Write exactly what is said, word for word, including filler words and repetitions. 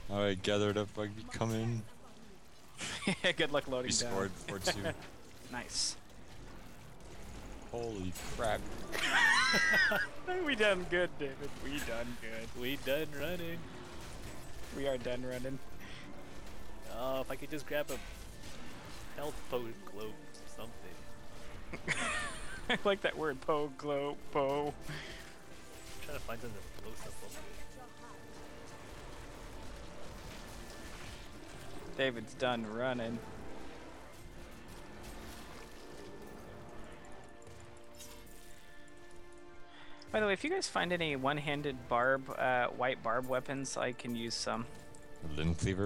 Alright, gathered up, Bugby, come in. Good luck loading We down. scored four two. Nice. Holy crap. We done good, David. We done good. We done running. We are done running. Oh, if I could just grab a health potion globe, something. I like that word, po, glow, po. I'm trying to find something to blow stuff up with. David's done running. By the way, if you guys find any one-handed barb, uh, white barb weapons, I can use some. Limb cleaver?